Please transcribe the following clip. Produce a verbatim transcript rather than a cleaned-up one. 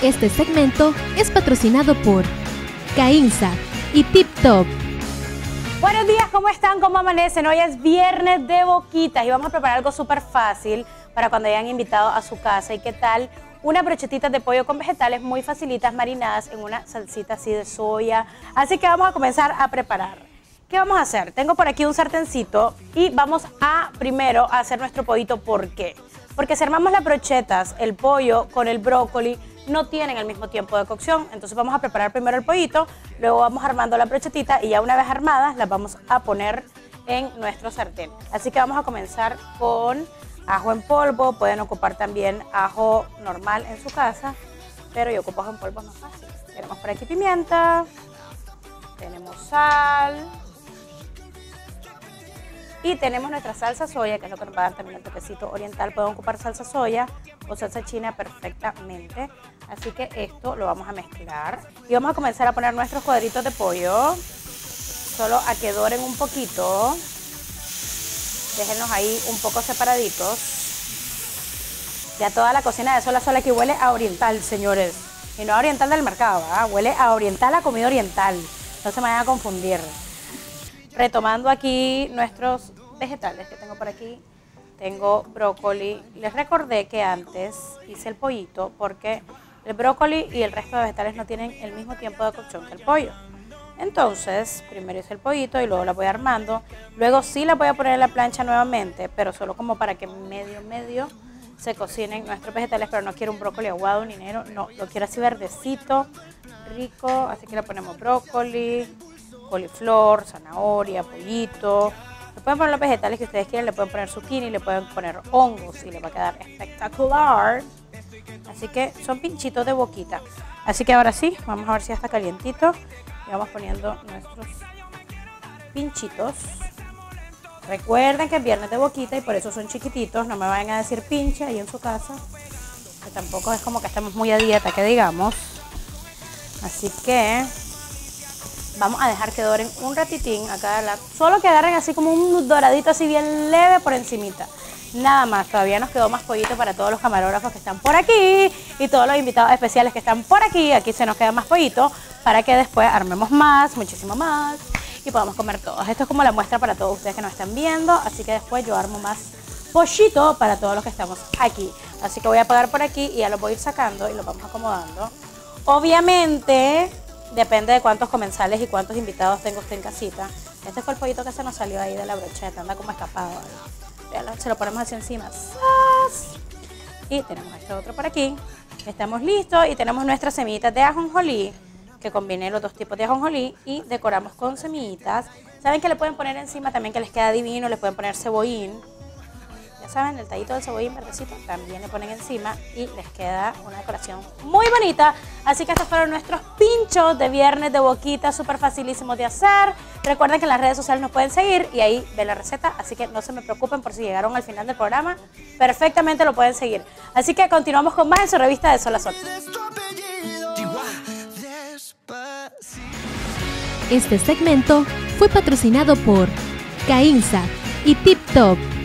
Este segmento es patrocinado por Cainza y Tip Top. Buenos días, ¿cómo están? ¿Cómo amanecen? Hoy es viernes de boquitas y vamos a preparar algo súper fácil para cuando hayan invitado a su casa. ¿Y qué tal? Unas brochetitas de pollo con vegetales muy facilitas, marinadas en una salsita así de soya. Así que vamos a comenzar a preparar. ¿Qué vamos a hacer? Tengo por aquí un sartencito y vamos a primero a hacer nuestro pollito. ¿Por qué? Porque si armamos las brochetas, el pollo con el brócoli no tienen el mismo tiempo de cocción. Entonces vamos a preparar primero el pollito, luego vamos armando la brochetita y ya una vez armadas las vamos a poner en nuestro sartén. Así que vamos a comenzar con ajo en polvo. Pueden ocupar también ajo normal en su casa, pero yo ocupo ajo en polvo más fácil. Tenemos por aquí pimienta, tenemos sal y tenemos nuestra salsa soya, que es lo que nos va a dar también el toquecito oriental. Pueden ocupar salsa soya o salsa china perfectamente. Así que esto lo vamos a mezclar y vamos a comenzar a poner nuestros cuadritos de pollo, solo a que doren un poquito. Déjenlos ahí un poco separaditos. Ya toda la cocina de Sola Sola aquí huele a oriental, señores. Y no a oriental del mercado, ¿verdad? Huele a oriental, a comida oriental. No se me vayan a confundir. Retomando aquí nuestros vegetales que tengo por aquí. Tengo brócoli. Les recordé que antes hice el pollito porque el brócoli y el resto de vegetales no tienen el mismo tiempo de cocción que el pollo. Entonces, primero hice el pollito y luego la voy armando. Luego sí la voy a poner en la plancha nuevamente, pero solo como para que medio, medio se cocinen nuestros vegetales. Pero no quiero un brócoli aguado ni negro, no, lo quiero así verdecito, rico. Así que le ponemos brócoli, coliflor, zanahoria, pollito. Le pueden poner los vegetales que ustedes quieran, le pueden poner zucchini, le pueden poner hongos y le va a quedar espectacular. Así que son pinchitos de boquita. Así que ahora sí, vamos a ver si ya está calientito. Y vamos poniendo nuestros pinchitos. Recuerden que es viernes de boquita y por eso son chiquititos. No me vayan a decir pinche ahí en su casa, que tampoco es como que estemos muy a dieta, que digamos. Así que vamos a dejar que doren un ratitín a cada lado. Solo que agarren así como un doradito así bien leve por encimita. Nada más, todavía nos quedó más pollito para todos los camarógrafos que están por aquí y todos los invitados especiales que están por aquí. Aquí se nos queda más pollito para que después armemos más, muchísimo más y podamos comer todos. Esto es como la muestra para todos ustedes que nos están viendo, así que después yo armo más pollito para todos los que estamos aquí. Así que voy a apagar por aquí y ya los voy a ir sacando y los vamos acomodando. Obviamente depende de cuántos comensales y cuántos invitados tengo usted en casita. Este fue el pollito que se nos salió ahí de la brocheta, anda como escapado ahí. Se lo ponemos así encima. Y tenemos este otro por aquí. Estamos listos y tenemos nuestras semillitas de ajonjolí, que combiné los dos tipos de ajonjolí y decoramos con semillitas. Saben que le pueden poner encima también, que les queda divino, le pueden poner cebollín. Ya saben, el tallito del cebollín verdecito también le ponen encima y les queda una decoración muy bonita. Así que estos fueron nuestros pinchos de viernes de boquita, súper facilísimos de hacer. Recuerden que en las redes sociales nos pueden seguir y ahí ven la receta, así que no se me preocupen por si llegaron al final del programa, perfectamente lo pueden seguir. Así que continuamos con más en su revista de Sol a Sol. Este segmento fue patrocinado por Cainza y Tip Top.